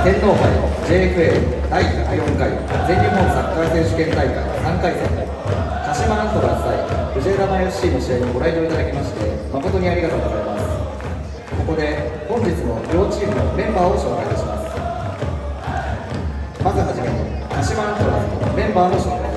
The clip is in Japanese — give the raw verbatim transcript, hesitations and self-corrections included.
天皇杯 ジェイエフエー だいひゃくよんかい全日本サッカー選手権大会さんかい戦鹿島アントラーズ対藤枝エフシーの試合にご来場いただきまして誠にありがとうございます。ここで本日の両チームのメンバーを紹介いたします。まずはじめに鹿島アントラーズのメンバーの紹介